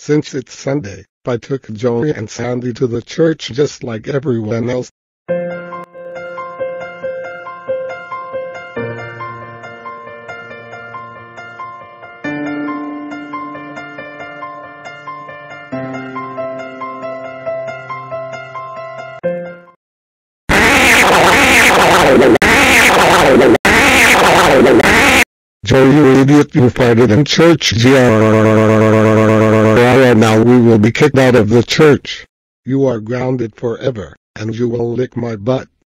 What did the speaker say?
Since it's Sunday, I took Joey and Sandy to the church just like everyone else. Joey, you idiot, you farted in church. Now we will be kicked out of the church. You are grounded forever, and you will lick my butt.